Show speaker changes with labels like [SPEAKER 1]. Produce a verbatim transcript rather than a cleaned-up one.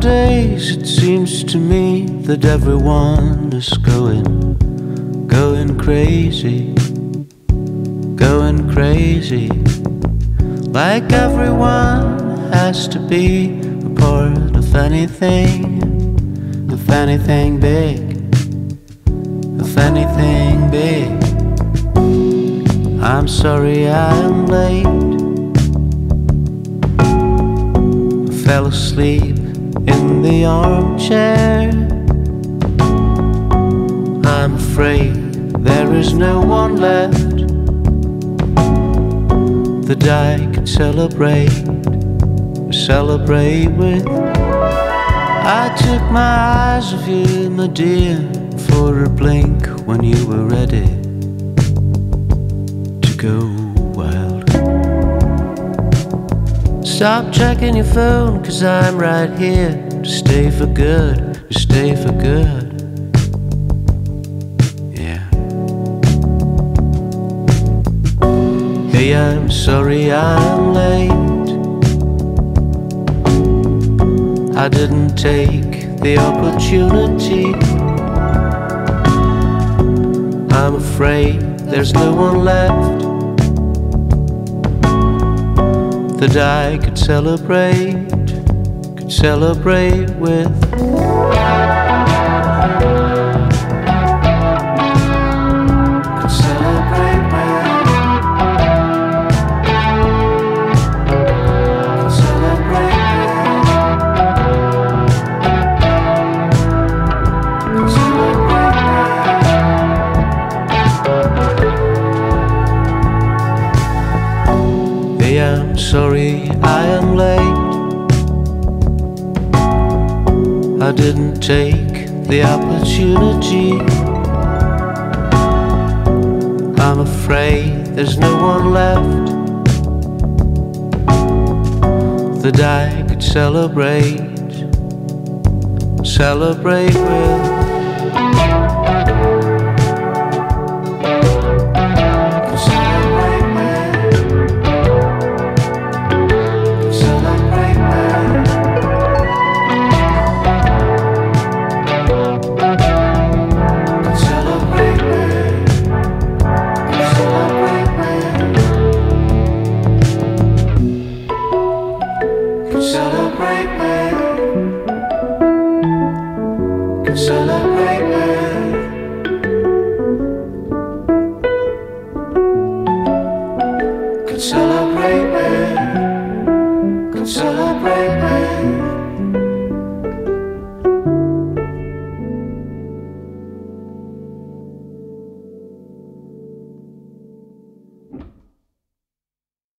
[SPEAKER 1] Nowadays it seems to me that everyone is going, going crazy, going crazy. Like everyone has to be a part of anything, of anything big, of anything big. I'm sorry I am late. I fell asleep in the armchair. I'm afraid there is no one left that I could celebrate, celebrate with. I took my eyes off you, my dear, for a blink when you were ready to go wild. Stop checking your phone, 'cause I'm right here to stay for good, to stay for good. Yeah. Hey, I'm sorry I'm late. I didn't take the opportunity. I'm afraid there's no one left that I could celebrate, could celebrate with. Could celebrate with. Could celebrate with. Could celebrate with. Hey, I'm sorry I am late. I didn't take the opportunity. I'm afraid there's no one left that I could celebrate, celebrate with. Celebrate with, could celebrate with, could celebrate.